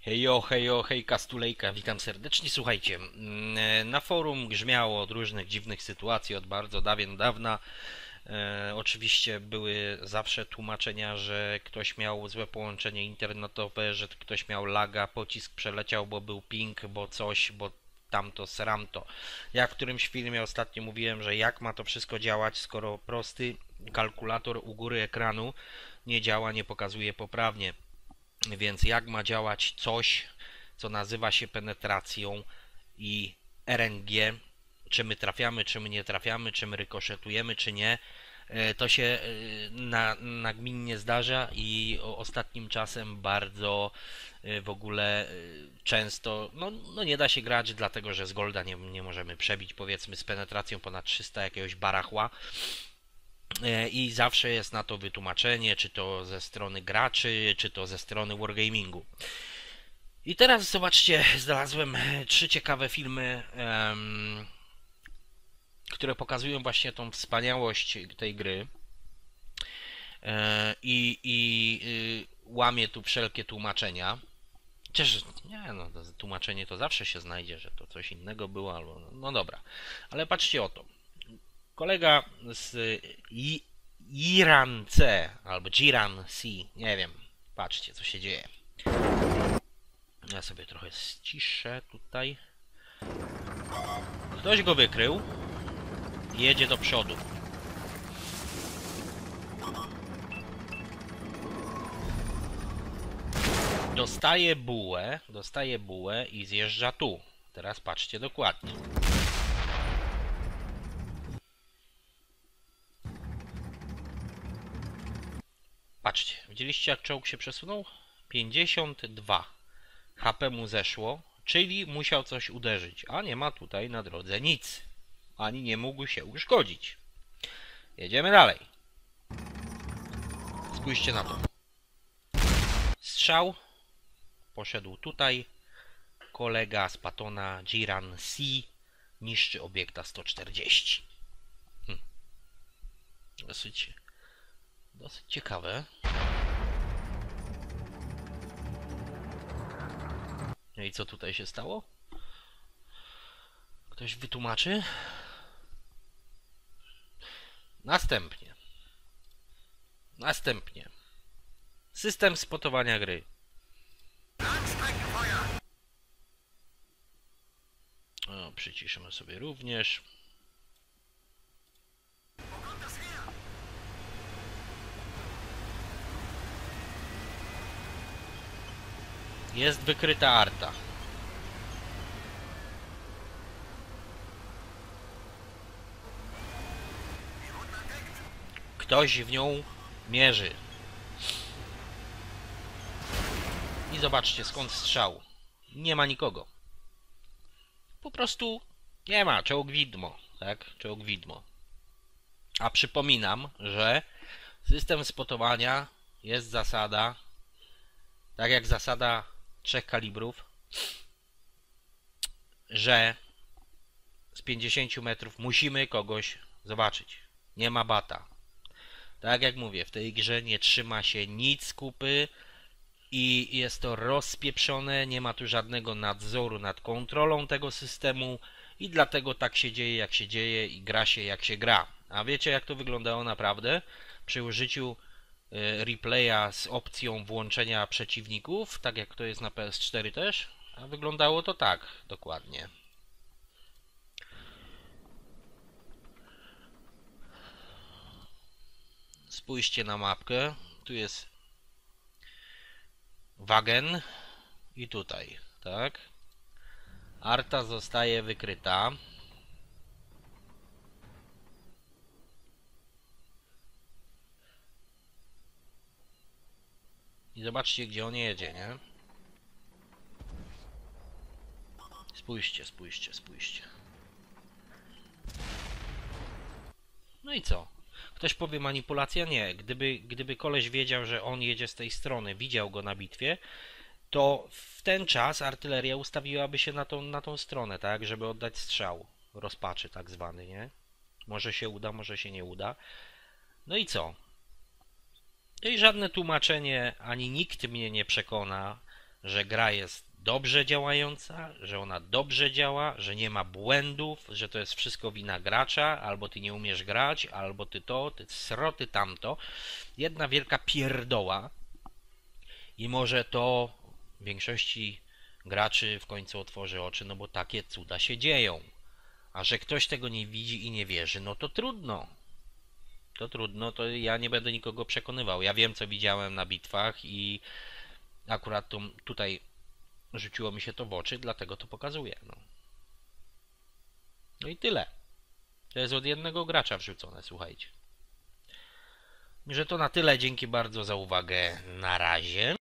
Hejo, hejo, hejka, stulejka, witam serdecznie. Słuchajcie, na forum grzmiało od różnych dziwnych sytuacji od bardzo dawien dawna. Oczywiście były zawsze tłumaczenia, że ktoś miał złe połączenie internetowe, że ktoś miał laga, pocisk przeleciał, bo był ping, bo coś, bo tamto, sramto. Ja w którymś filmie ostatnio mówiłem, że jak ma to wszystko działać, skoro prosty kalkulator u góry ekranu nie działa, nie pokazuje poprawnie. Więc jak ma działać coś, co nazywa się penetracją i RNG, czy my trafiamy, czy my nie trafiamy, czy my rykoszetujemy, czy nie, to się nagminnie zdarza i ostatnim czasem bardzo w ogóle często no nie da się grać, dlatego że z Golda nie możemy przebić, powiedzmy, z penetracją ponad 300 jakiegoś barachła. I zawsze jest na to wytłumaczenie, czy to ze strony graczy, czy to ze strony wargamingu. I teraz zobaczcie, znalazłem 3 ciekawe filmy, które pokazują właśnie tą wspaniałość tej gry. I łamie tu wszelkie tłumaczenia. Chociaż nie, no, tłumaczenie to zawsze się znajdzie, że to coś innego było, albo no dobra. Ale patrzcie o to. Kolega z Iran C albo Jiran C, nie wiem. Patrzcie, co się dzieje. Ja sobie trochę ściszę tutaj. Ktoś go wykrył i jedzie do przodu. Dostaje bułę i zjeżdża tu. Teraz patrzcie dokładnie. Patrzcie, widzieliście jak czołg się przesunął? 52 HP mu zeszło, czyli musiał coś uderzyć, a nie ma tutaj na drodze nic. Ani nie mógł się uszkodzić. Jedziemy dalej. Spójrzcie na to. Strzał. Poszedł tutaj. Kolega z Patona Jiran C niszczy obiekta 140. Dosyć ciekawe. No i co tutaj się stało? Ktoś wytłumaczy? Następnie. System spotowania gry. O, przyciszymy sobie również. Jest wykryta arta. Ktoś w nią mierzy. I zobaczcie skąd strzał. Nie ma nikogo. Po prostu nie ma. Czołg widmo. Tak? Czołg widmo. A przypominam, że system spotowania jest zasada, tak jak zasada 3 kalibrów, że z 50 metrów musimy kogoś zobaczyć. Nie ma bata. Tak jak mówię, w tej grze nie trzyma się nic kupy i jest to rozpieprzone, nie ma tu żadnego nadzoru nad kontrolą tego systemu i dlatego tak się dzieje jak się dzieje i gra się jak się gra. A wiecie jak to wyglądało naprawdę? Przy użyciu replaya z opcją włączenia przeciwników, tak jak to jest na PS4 też, a wyglądało to tak dokładnie. Spójrzcie na mapkę, tu jest wagen i tutaj, tak? Arta zostaje wykryta. I zobaczcie, gdzie on jedzie, nie? Spójrzcie. No i co? Ktoś powie manipulacja? Nie. Gdyby koleś wiedział, że on jedzie z tej strony, widział go na bitwie, to w ten czas artyleria ustawiłaby się na tą stronę, tak? Żeby oddać strzał. Rozpaczy tak zwany, nie? Może się uda, może się nie uda. No i co? No i żadne tłumaczenie, ani nikt mnie nie przekona, że gra jest dobrze działająca, że ona dobrze działa, że nie ma błędów, że to jest wszystko wina gracza, albo ty nie umiesz grać, albo ty to, ty sroty tamto. Jedna wielka pierdoła i może to większości graczy w końcu otworzy oczy, no bo takie cuda się dzieją. A że ktoś tego nie widzi i nie wierzy, no to trudno. To trudno, to ja nie będę nikogo przekonywał. Ja wiem, co widziałem na bitwach i akurat tutaj rzuciło mi się to w oczy, dlatego to pokazuję. No i tyle. To jest od jednego gracza wrzucone, słuchajcie. Że to na tyle. Dzięki bardzo za uwagę. Na razie.